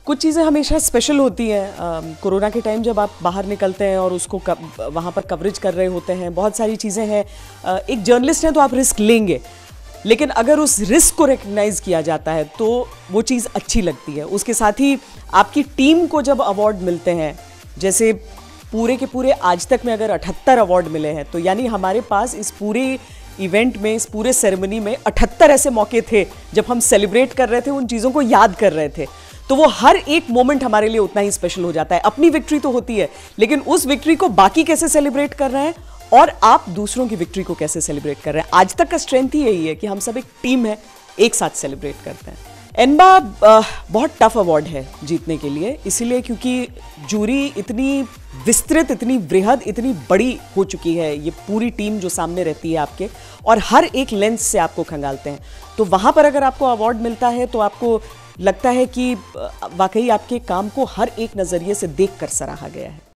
कुछ चीज़ें हमेशा स्पेशल होती हैं। कोरोना के टाइम जब आप बाहर निकलते हैं और उसको वहाँ पर कवरेज कर रहे होते हैं, बहुत सारी चीज़ें हैं। एक जर्नलिस्ट हैं तो आप रिस्क लेंगे, लेकिन अगर उस रिस्क को रिकग्नाइज किया जाता है तो वो चीज़ अच्छी लगती है। उसके साथ ही आपकी टीम को जब अवार्ड मिलते हैं, जैसे पूरे के पूरे आज तक में अगर 78 अवार्ड मिले हैं, तो यानी हमारे पास इस पूरे इवेंट में, इस पूरे सेरेमनी में 78 ऐसे मौके थे जब हम सेलिब्रेट कर रहे थे, उन चीज़ों को याद कर रहे थे। तो वो हर एक मोमेंट हमारे लिए उतना ही स्पेशल हो जाता है। अपनी विक्ट्री तो होती है, लेकिन उस विक्ट्री को बाकी कैसे सेलिब्रेट कर रहे हैं और आप दूसरों की विक्ट्री को कैसे सेलिब्रेट कर रहे हैं। आज तक का स्ट्रेंथ ही यही है कि हम सब एक टीम है, एक साथ सेलिब्रेट करते हैं। एनबा बहुत टफ अवार्ड है जीतने के लिए, इसीलिए क्योंकि जूरी इतनी विस्तृत, इतनी वृहद, इतनी बड़ी हो चुकी है। ये पूरी टीम जो सामने रहती है आपके, और हर एक लेंस से आपको खंगालते हैं। तो वहाँ पर अगर आपको अवार्ड मिलता है तो आपको लगता है कि वाकई आपके काम को हर एक नज़रिए से देखकर सराहा गया है।